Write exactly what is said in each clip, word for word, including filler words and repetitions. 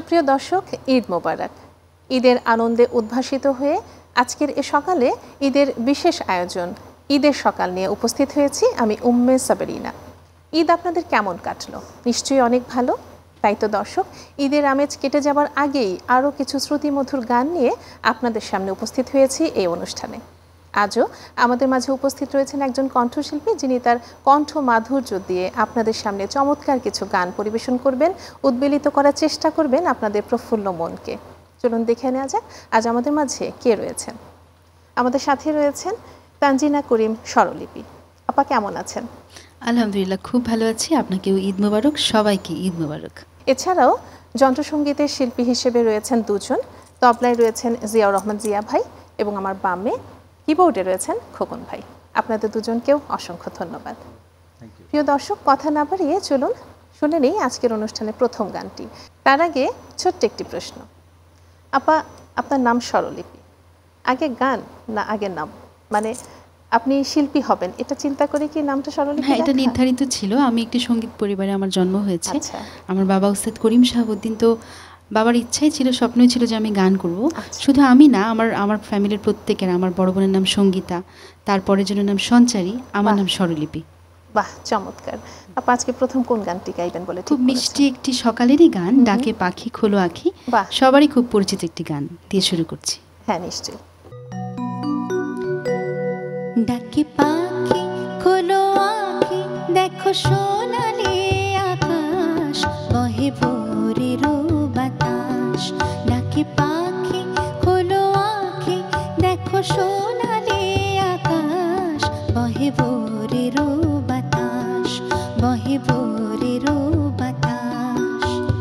সুপ্রিয় দর্শক, ঈদ মোবারক। ঈদের আনন্দে উদ্ভাসিত হয়ে আজকের এ সকালে ঈদের বিশেষ আয়োজন ঈদের সকাল নিয়ে উপস্থিত হয়েছি আমি উম্মে সাবরিনা। ঈদ আপনাদের কেমন কাটলো? নিশ্চয়ই অনেক ভালো। তাই তো দর্শক, ঈদের আমেজ কেটে যাবার আগেই আরও কিছু শ্রুতিমধুর গান নিয়ে আপনাদের সামনে উপস্থিত হয়েছি এই অনুষ্ঠানে। আজও আমাদের মাঝে উপস্থিত রয়েছেন একজন কণ্ঠশিল্পী, যিনি তার কণ্ঠ মাধুর্য দিয়ে আপনাদের সামনে চমৎকার কিছু গান পরিবেশন করবেন, উদ্বেলিত করার চেষ্টা করবেন আপনাদের প্রফুল্ল মনকে। চলুন দেখে নেওয়া যাক আজ আমাদের মাঝে কে রয়েছেন। আমাদের সাথে রয়েছেন তানজিনা করিম স্বরলিপি। আপা কেমন আছেন? আলহামদুলিল্লাহ, খুব ভালো আছি। আপনাকেও ঈদ মোবারক, সবাইকে ঈদ মোবারক। এছাড়াও যন্ত্রসঙ্গীতের শিল্পী হিসেবে রয়েছেন দুজন। তবলায় রয়েছেন জিয়াউর রহমান জিয়া ভাই এবং আমার বামে কিবোর্ডে রয়েছেন খোকন ভাই। আপনাদের দুজনকেও অসংখ্য ধন্যবাদ। প্রিয় দর্শক, কথা না বাড়িয়ে চলুন শুনে নেই আজকের অনুষ্ঠানের প্রথম গানটি। তার আগে ছোট্ট একটি প্রশ্ন। আপা, আপনার নাম স্বরলিপি, আগে গান না আগে নাম? মানে আপনি শিল্পী হবেন এটা চিন্তা করে কি নামটা স্বরলিপি? হ্যাঁ, এটা নির্ধারিত ছিল। আমি একটি সঙ্গীত পরিবারে আমার জন্ম হয়েছে। আমার বাবা উস্তাদ করিম শাহাবুদ্দিন, তো বাবার ইচ্ছাই ছিল, স্বপ্নই ছিল যে আমি গান করব। শুধু আমি না, আমার আমার ফ্যামিলির প্রত্যেকের। আমার বড় বোনের নাম সঙ্গীতা, তারপরের জন্য নাম সঞ্চারী, আমার নাম স্বরলিপি। বাহ, চমৎকার। আপা, আজকে প্রথম কোন গানটি গাইবেন বলে? খুব মিষ্টি একটি সকালেরই গান, ডাকে পাখি খোলো আঁখি। সবারই খুব পরিচিত একটি গান দিয়ে শুরু করছি। হ্যাঁ, নিশ্চয়ই। ডাকে পাখি খোলো আঁখি, দেখো সোনালি আকাশ, বহে ভোরের বাতাস। ডাকে পাখি খোলো আঁখি, দেখো সোনালি আকাশ, বহে ভোরের বাতাস, বহে ভোরের বাতাস।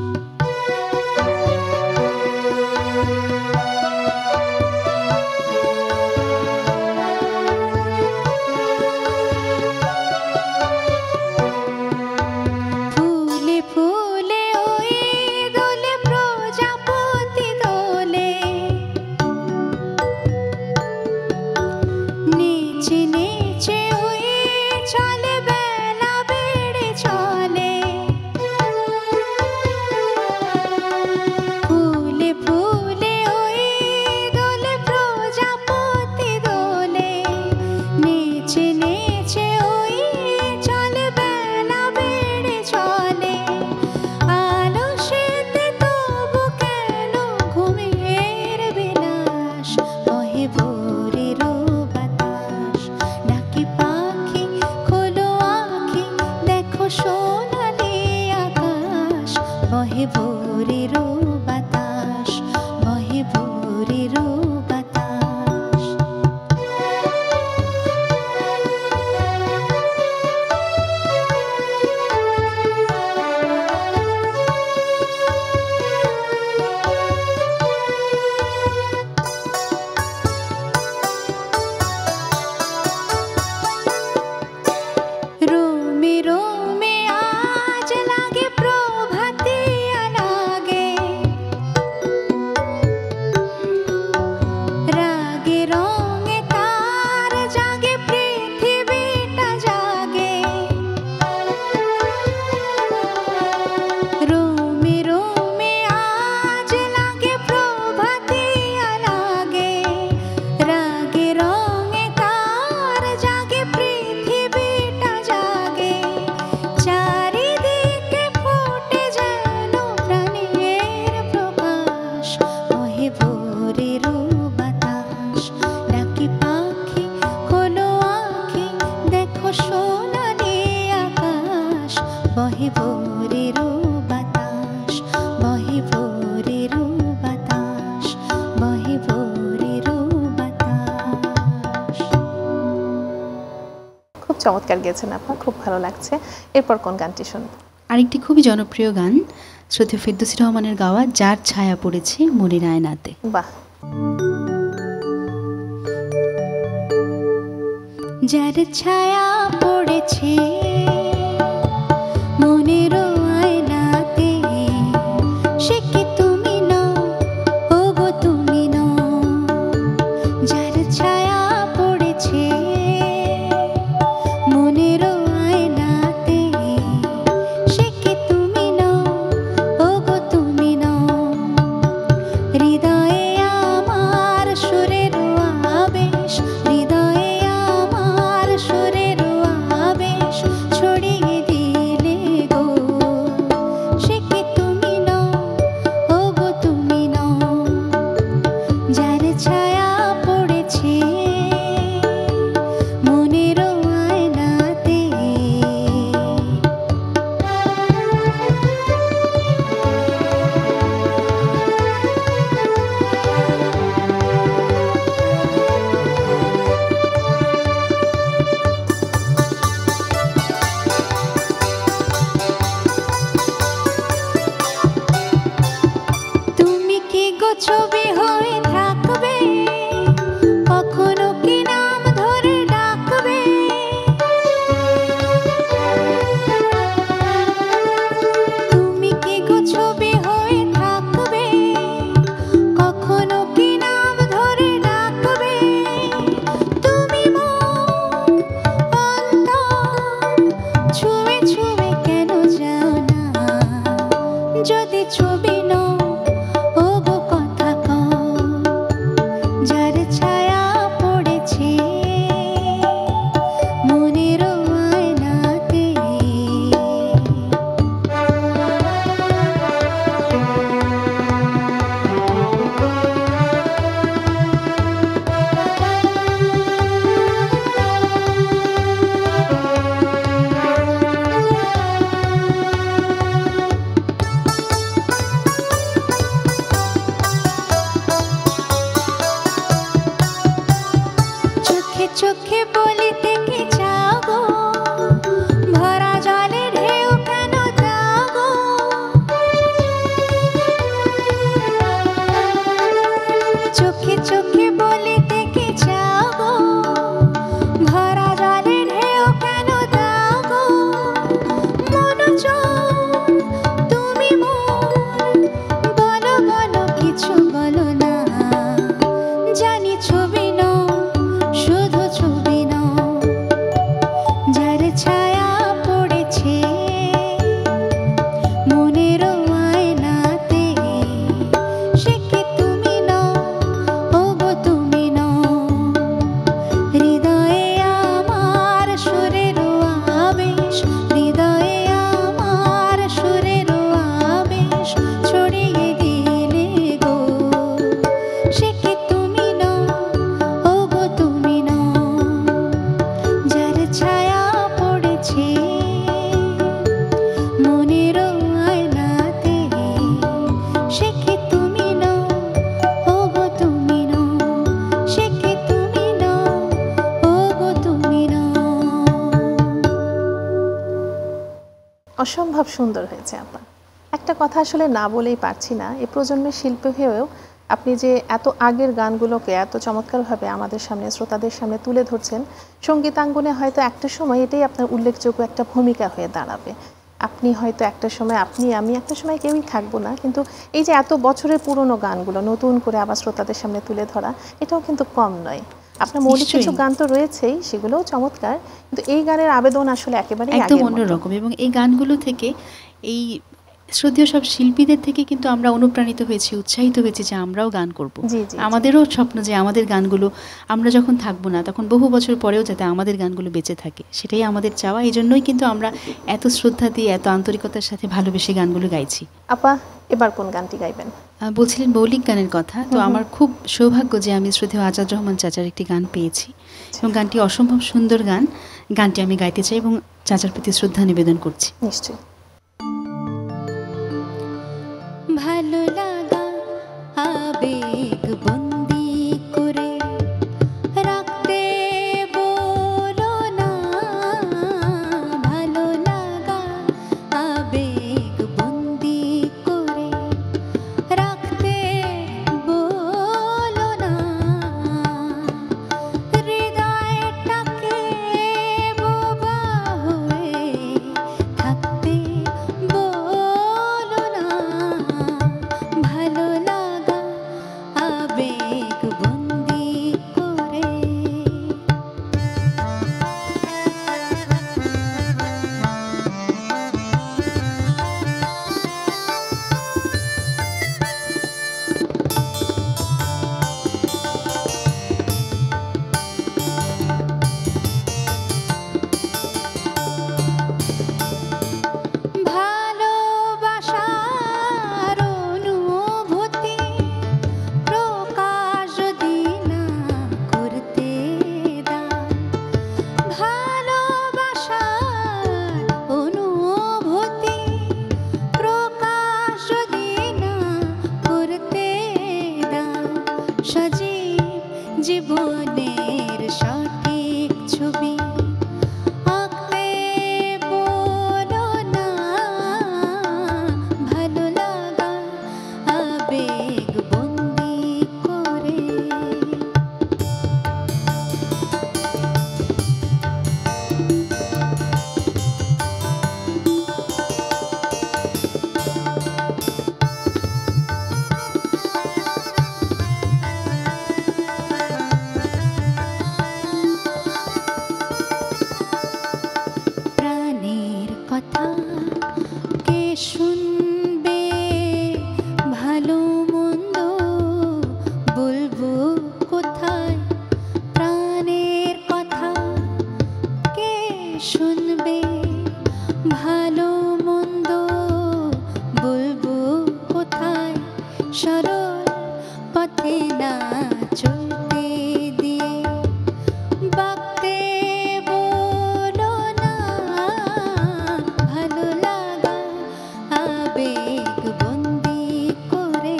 চমৎকার গেয়েছেন আপা, খুব ভালো লাগছে। এরপর কোন গানটি শুনব? আরেকটি খুবই জনপ্রিয় গান, শ্রদ্ধেয় ফেরদৌসী রহমানের গাওয়া, যার ছায়া পড়েছে মনের আয়নাতে। বাহ। যার ছায়া পড়েছে মনের আয়নাতে, সে কি তুমি নও, ও গো তুমি নও। যার ছায়া পড়েছে মনের আয়নাতে, সে কি তুমি নও, ও গো তুমি নও। অসম্ভব সুন্দর হয়েছে আপা। একটা কথা আসলে না বলেই পারছি না, এই প্রজন্মের শিল্পী হয়েও আপনি যে এত আগের গানগুলোকে এত চমৎকারভাবে আমাদের সামনে শ্রোতাদের সামনে তুলে ধরছেন, সঙ্গীতাঙ্গনে হয়তো একটা সময় এটাই আপনার উল্লেখযোগ্য একটা ভূমিকা হয়ে দাঁড়াবে। আপনি হয়তো একটা সময়, আপনি আমি একটা সময় কেউই থাকবো না, কিন্তু এই যে এত বছরের পুরনো গানগুলো নতুন করে আবার শ্রোতাদের সামনে তুলে ধরা, এটাও কিন্তু কম নয়। আপনার মৌলিক কিছু গান তো রয়েছেই, সেগুলোও চমৎকার, কিন্তু এই গানের আবেদন আসলে একেবারে একদম অন্যরকম। এবং এই গানগুলো থেকে, এই শ্রদ্ধেয় সব শিল্পীদের থেকে কিন্তু আমরা অনুপ্রাণিত হয়েছি, উৎসাহিত হয়েছি যে আমরাও গান করব। আমাদেরও স্বপ্ন যে আমাদের গানগুলো আমরা যখন থাকবো না তখন বহু বছর পরেও যাতে আমাদের গানগুলো বেঁচে থাকে, সেটাই আমাদের চাওয়া। এই জন্যই কিন্তু আমরা এত শ্রদ্ধা দিয়ে, এত আন্তরিকতার সাথে ভালোবেসে গানগুলো গাইছি। আপা, এবার কোন গানটি গাইবেন? বলছিলেন মৌলিক গানের কথা, তো আমার খুব সৌভাগ্য যে আমি শ্রদ্ধেয় আজাদ রহমান চাচার একটি গান পেয়েছি, এবং গানটি অসম্ভব সুন্দর গান। গানটি আমি গাইতে চাই এবং চাচার প্রতি শ্রদ্ধা নিবেদন করছি। নিশ্চয়ই। ভালো লাগা আবেগ বন্দি করে রাখতে বলো না, ভালো লাগা আবেগ বন্দি করে রাখতে বলো না, হৃদয়টাকে বোবা হয়ে থাকতে বলো না, ভালো লাগা আবেগ বন্দি করে। ভালোবাসার অনুভূতি প্রকাশ যদি না করতে দাও, ভালোবাসার অনুভূতি প্রকাশ যদি না করতে দাও, সজীব জীবনের সঠিক ছবি আঁকতে বলো না, ভালো লাগা আবেগ বন্দি করে। প্রাণের কথা কে শুনবে, ভালো মন্দ বলবো কোথায়, প্রাণের কথা কে শুনবে, ভালো মন্দ বলবো কোথায়, সরল পথে না চলতে দিয়ে বাঁকতে বলো না, ভালো লাগা আবেগ বন্দি করে।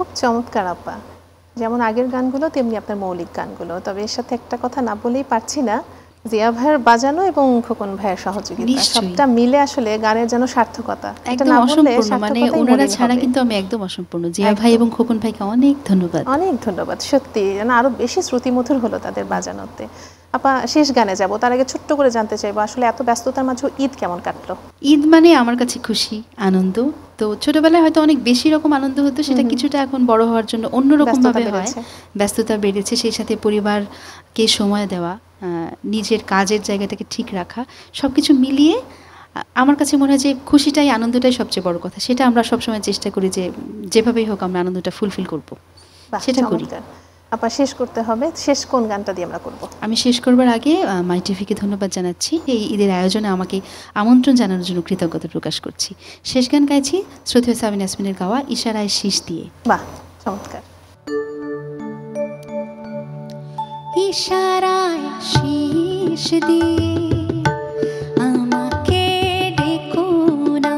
খুব চমৎকার আপা, যেমন আগের গানগুলো তেমনি আপনার মৌলিক গানগুলো। তবে এর সাথে একটা কথা না বলেই পারছি না, জিয়া ভাইয়ের বাজানো এবং খোকন ভাইয়ের সহযোগিতা সবটা মিলে আসলে গানের যেন সার্থকতা, এটা না বললে মানে ওনারা ছাড়া কিন্তু আমি একদম অসম্পূর্ণ। জিয়া ভাই এবং খোকন ভাইকে অনেক ধন্যবাদ, অনেক ধন্যবাদ। সত্যি যেন আরো বেশি শ্রুতিমধুর হলো তাদের বাজানোতে। আপা শেষ গানে যাব, তার আগে ছোট্ট করে জানতে চাইবো আসলে এত ব্যস্ততার মাঝে ঈদ কেমন কাটলো? ঈদ মানে আমার কাছে খুশি, আনন্দ। তো ছোটবেলায় হয়তো অনেক বেশি রকম আনন্দ হতো, সেটা কিছুটা এখন বড় হওয়ার জন্য অন্যরকম ভাবে হয়। ব্যস্ততা বেড়েছে, সেই সাথে পরিবারকে সময় দেওয়া, নিজের কাজের জায়গাটাকে ঠিক রাখা, সবকিছু মিলিয়ে আমার কাছে মনে হয় যে খুশিটাই, আনন্দটাই সবচেয়ে বড় কথা। সেটা আমরা সবসময় চেষ্টা করি যে যেভাবেই হোক আমরা আনন্দটা ফুলফিল করব, সেটা করি। আপা শেষ করতে হবে, শেষ কোন গানটা দিয়ে আমরা করব? আমি শেষ করবার আগে মাই টিভিকে ধন্যবাদ জানাচ্ছি, এই ঈদের আয়োজনে আমাকে আমন্ত্রণ জানানোর জন্য কৃতজ্ঞতা প্রকাশ করছি। শেষ গান গাইছি শ্রদ্ধেয় সাবিনা ইয়াসমিনের গাওয়া ইশারায় শীষ দিয়ে। বাহ, চমৎকার। ইশারায় শীষ দিয়ে আমাকে ডেকো না,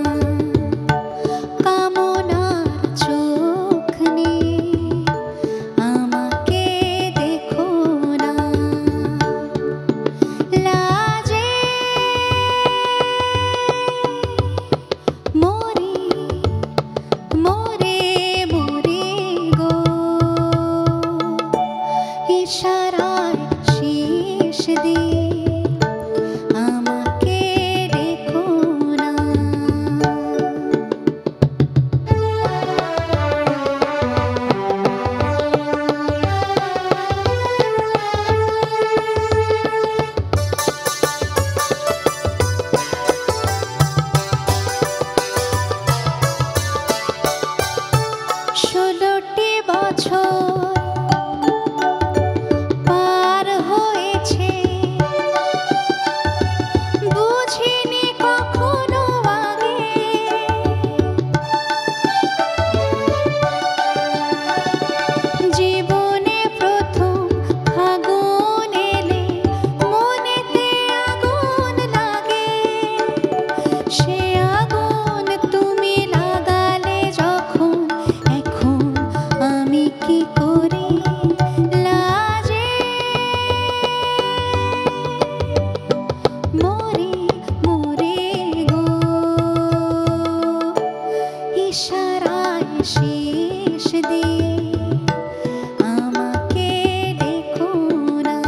কামনার চোখ নিয়ে আমাকে দেখো না, লাজে মরি মরে মরে গো, ইশারায় শীষ দিয়ে আমাকে দেখো না। ষোলোটি বছর পার হয়েছে, বুঝিনি কখনো আগে জীবনে প্রথম ফাগুন এলে মনেতে আগুন লাগে, সে আগুন তুমি লাগালে যখন, এখন আমি কি করি লাজে মরে মরে গো, ইশারায় শীষ দিয়ে আমাকে দেখো না।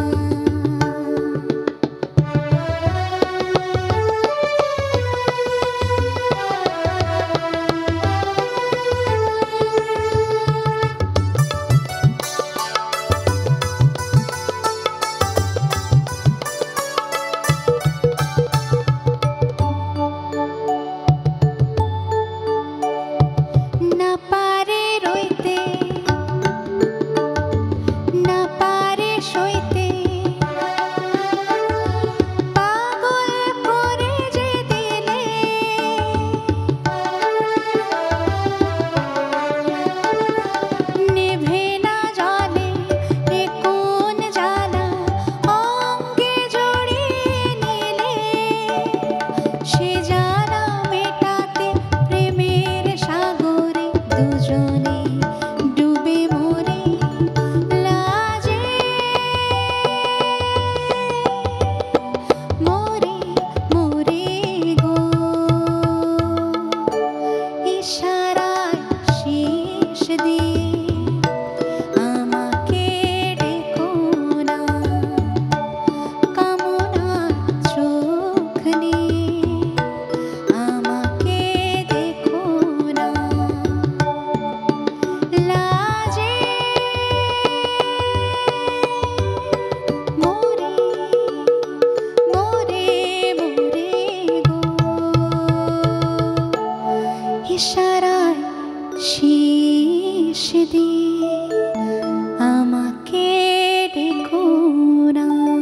না পারে রইতে, না পারে সইতে, পাগল করে যে দিলে, নেভে না জলে এ কোন জ্বালা, অঙ্গে জড়িয়ে নিলে, সে জ্বালা মেটাতে প্রেমের সাগরে দুজনে ডুবে মরি, লাজে মরে মরে গো, ইশারায় শীষ দিয়ে আমাকে ডেকো না, কামনার চোখ নিয়ে আমাকে দেখো না, লাজে মরে মরে মরে গো, ইশারায় শীষ দিয়ে আমাকে দেখো না।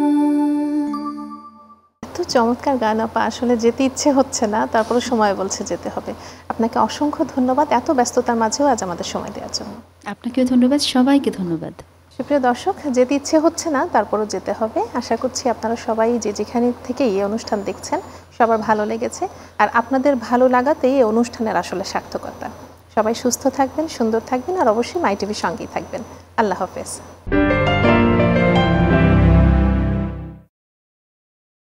এত চমৎকার গান আপা, আসলে যেতে ইচ্ছে হচ্ছে না, তারপরে সময় বলছে যেতে হবে। আপনাকে অসংখ্য ধন্যবাদ এত ব্যস্ততার মাঝেও আজ আমাদের সময় দেওয়ার জন্য। আপনাকেও ধন্যবাদ, সবাইকে ধন্যবাদ। সুপ্রিয় দর্শক, যেতে ইচ্ছে হচ্ছে না, তারপরও যেতে হবে। আশা করছি আপনারা সবাই যে যেখানে থেকে এই অনুষ্ঠান দেখছেন সবার ভালো লেগেছে, আর আপনাদের ভালো লাগাতেই এই অনুষ্ঠানের আসলে সার্থকতা। সবাই সুস্থ থাকবেন, সুন্দর থাকবেন, আর অবশ্যই মাই টিভির সঙ্গেই থাকবেন। আল্লাহ হাফেজ।